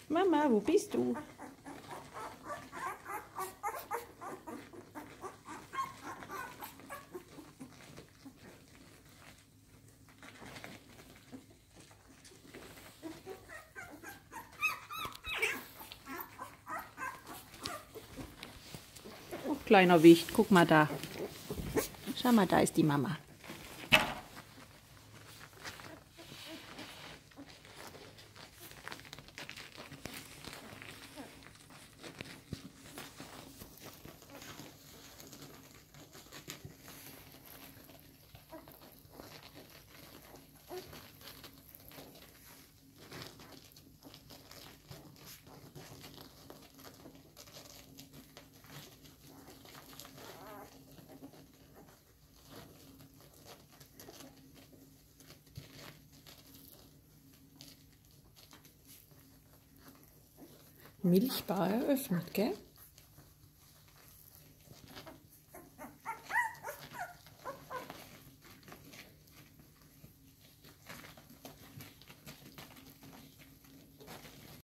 Mama, wo bist du? Oh, kleiner Wicht, guck mal da. Schau mal, da ist die Mama. Milchbar eröffnet, gell?